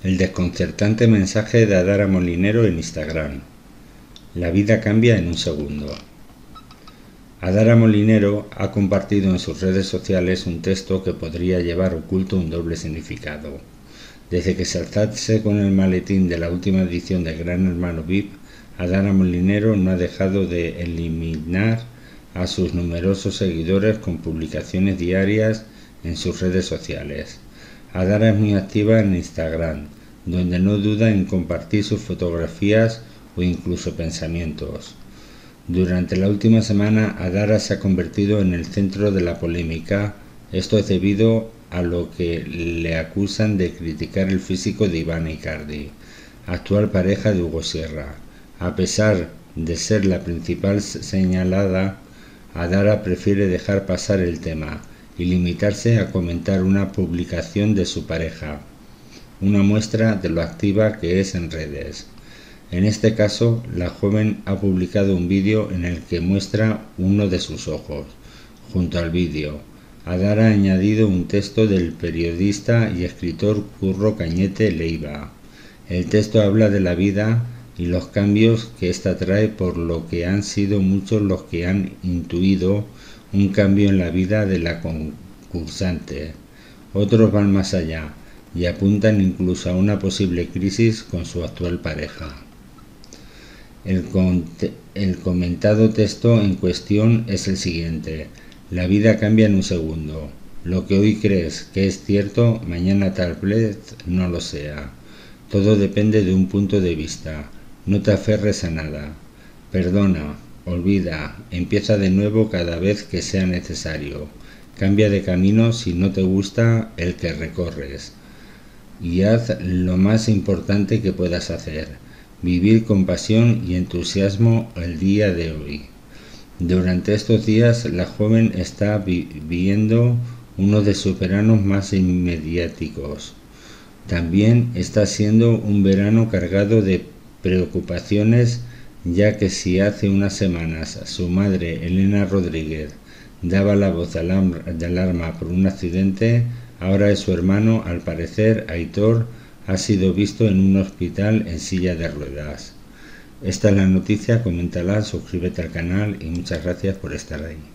El desconcertante mensaje de Adara Molinero en Instagram. La vida cambia en un segundo. Adara Molinero ha compartido en sus redes sociales un texto que podría llevar oculto un doble significado. Desde que se alzase con el maletín de la última edición de Gran Hermano VIP, Adara Molinero no ha dejado de eliminar a sus numerosos seguidores con publicaciones diarias en sus redes sociales. Adara es muy activa en Instagram, donde no duda en compartir sus fotografías o incluso pensamientos. Durante la última semana, Adara se ha convertido en el centro de la polémica. Esto es debido a lo que le acusan de criticar el físico de Ivana Icardi, actual pareja de Hugo Sierra. A pesar de ser la principal señalada, Adara prefiere dejar pasar el tema y limitarse a comentar una publicación de su pareja, una muestra de lo activa que es en redes. En este caso, la joven ha publicado un vídeo en el que muestra uno de sus ojos. Junto al vídeo, Adara ha añadido un texto del periodista y escritor Curro Cañete Leiva. El texto habla de la vida y los cambios que ésta trae, por lo que han sido muchos los que han intuido un cambio en la vida de la concursante. Otros van más allá y apuntan incluso a una posible crisis con su actual pareja. El comentado texto en cuestión es el siguiente: la vida cambia en un segundo. Lo que hoy crees que es cierto, mañana tal vez no lo sea. Todo depende de un punto de vista. No te aferres a nada. Perdona, olvida, empieza de nuevo cada vez que sea necesario. Cambia de camino si no te gusta el que recorres. Y haz lo más importante que puedas hacer: vivir con pasión y entusiasmo el día de hoy. Durante estos días, la joven está viviendo uno de sus veranos más inmediáticos. También está siendo un verano cargado de preocupaciones, ya que si hace unas semanas su madre, Elena Rodríguez, daba la voz de alarma por un accidente, ahora es su hermano, al parecer Aitor, ha sido visto en un hospital en silla de ruedas. Esta es la noticia, coméntala, suscríbete al canal y muchas gracias por estar ahí.